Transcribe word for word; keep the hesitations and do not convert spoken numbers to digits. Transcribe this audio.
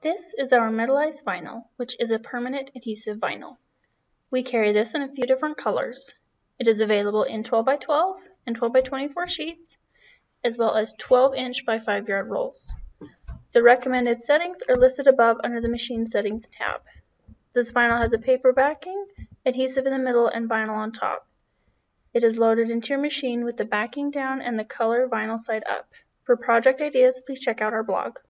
This is our Metalized vinyl, which is a permanent adhesive vinyl. We carry this in a few different colors. It is available in twelve by twelve and twelve by twenty-four sheets, as well as twelve inch by five yard rolls. The recommended settings are listed above under the Machine Settings tab. This vinyl has a paper backing, adhesive in the middle, and vinyl on top. It is loaded into your machine with the backing down and the color vinyl side up. For project ideas, please check out our blog.